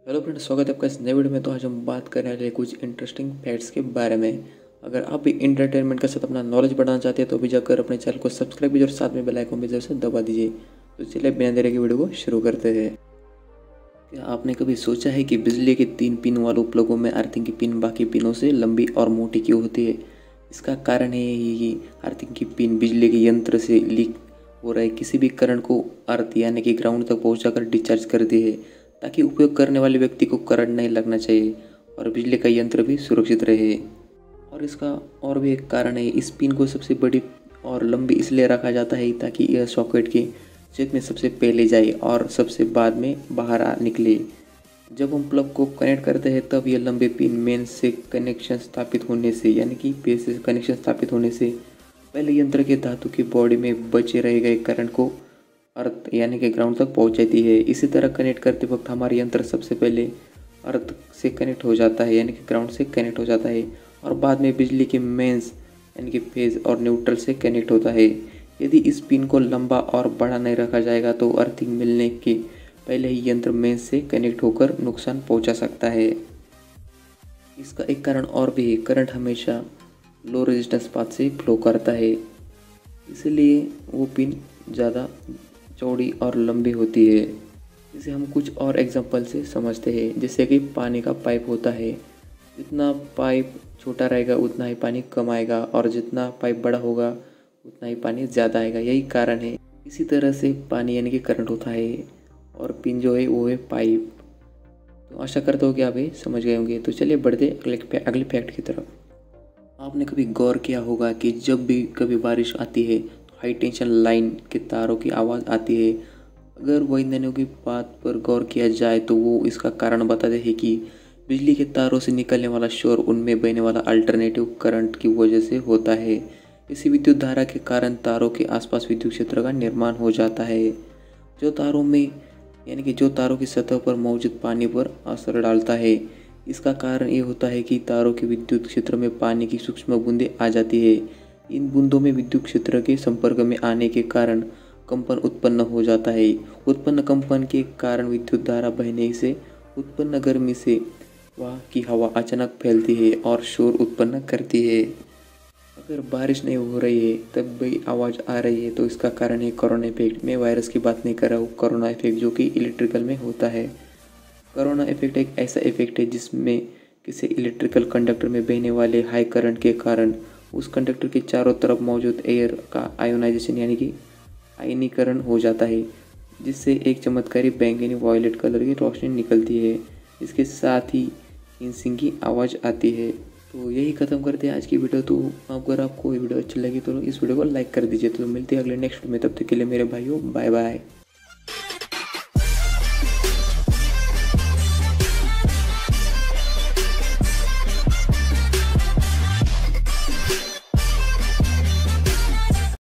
Hello friends, स्वागत है आपका इस नए वीडियो में। तो आज हम बात कर रहे हैं कुछ इंटरेस्टिंग फैक्ट्स के बारे में। अगर आप भी इंटरटेनमेंट के साथ अपना नॉलेज बढ़ाना चाहते हैं तो भी जाकर अपने चैनल को सब्सक्राइब कीजिए और साथ में बेल आइकन भी जरूर से दबा दीजिए। तो चलिए बिना देरी के वीडियो को शुरू करते हैं। क्या आपने कभी सोचा है कि बिजली के 3 पिन वालों प्लगों में अर्थिंग की पिन बाकी पिनों से लंबी और मोटी क्यों होती है? इसका कारण है ये कि अर्थिंग की पिन बिजली के यंत्र से लीक हो रहे किसी भी करंट को अर्थ यानी कि ग्राउंड तक पहुंचाकर डिस्चार्ज करती है, ताकि उपयोग करने वाले व्यक्ति को करंट नहीं लगना चाहिए और बिजली का यंत्र भी सुरक्षित रहे। और इसका और भी एक कारण है, इस पिन को सबसे बड़ी और लंबी इसलिए रखा जाता है ताकि यह सॉकेट के चेक में सबसे पहले जाए और सबसे बाद में बाहर निकले। जब हम प्लग को कनेक्ट करते हैं तब यह लंबे पिन मेन से कनेक्शन स्थापित होने से यानी कि बेस से कनेक्शन स्थापित होने से पहले यंत्र के धातु की बॉडी में बचे रह गए करंट को अर्थ यानी कि ग्राउंड तक पहुंचाती है। इसी तरह कनेक्ट करते वक्त हमारा यंत्र सबसे पहले अर्थ से कनेक्ट हो जाता है यानी कि ग्राउंड से कनेक्ट हो जाता है और बाद में बिजली के मेंस यानी कि फेज और न्यूट्रल से कनेक्ट होता है। यदि इस पिन को लंबा और बड़ा नहीं रखा जाएगा तो अर्थिंग मिलने के पहले ही यंत्र मेंस से कनेक्ट होकर नुकसान पहुंचा सकता है। इसका एक कारण और भी है, करंट हमेशा लो रेजिस्टेंस पाथ से फ्लो करता है, इसलिए वो पिन ज़्यादा चौड़ी और लंबी होती है। इसे हम कुछ और एग्जांपल से समझते हैं, जैसे कि पानी का पाइप होता है। जितना पाइप छोटा रहेगा उतना ही पानी कम आएगा और जितना पाइप बड़ा होगा उतना ही पानी ज़्यादा आएगा, यही कारण है। इसी तरह से पानी यानी कि करंट होता है और पिन जो है वो है पाइप। तो आशा करता हूँ कि आप ये समझ गए होंगे। तो चलिए बढ़ते अगले फैक्ट की तरफ। आपने कभी गौर किया होगा कि जब भी कभी बारिश आती है तो हाई टेंशन लाइन के तारों की आवाज़ आती है। अगर वैज्ञानिकों की बात पर गौर किया जाए तो वो इसका कारण बताते हैं कि बिजली के तारों से निकलने वाला शोर उनमें बहने वाला अल्टरनेटिव करंट की वजह से होता है। इसी विद्युत धारा के कारण तारों के आसपास विद्युत क्षेत्र का निर्माण हो जाता है, जो तारों में यानी कि जो तारों की सतह पर मौजूद पानी पर असर डालता है। इसका कारण ये होता है कि तारों के विद्युत क्षेत्र में पानी की सूक्ष्म बूंदें आ जाती है। इन बूंदों में विद्युत क्षेत्र के संपर्क में आने के कारण कंपन उत्पन्न हो जाता है। उत्पन्न कंपन के कारण विद्युत धारा बहने से उत्पन्न गर्मी से वहाँ की हवा अचानक फैलती है और शोर उत्पन्न करती है। अगर बारिश नहीं हो रही है तब भी आवाज़ आ रही है तो इसका कारण है कोरोना इफेक्ट। मैं वायरस की बात नहीं कर रहा हूँ, कोरोना इफेक्ट जो कि इलेक्ट्रिकल में होता है। कोरोना इफेक्ट एक ऐसा इफेक्ट है जिसमें किसी इलेक्ट्रिकल कंडक्टर में बहने वाले हाई करंट के कारण उस कंडक्टर के चारों तरफ मौजूद एयर का आयोनाइजेशन यानी कि आयनीकरण हो जाता है, जिससे एक चमत्कारी बैंगनी वॉयलेट कलर की रोशनी निकलती है। इसके साथ ही हिंसिंग की आवाज़ आती है। तो यही ख़त्म करते हैं आज की वीडियो। तो अगर आपको ये वीडियो अच्छी लगी तो इस वीडियो को लाइक कर दीजिए। तो मिलते हैं अगले नेक्स्ट में, तब तक के लिए मेरे भाइयों बाय बाय।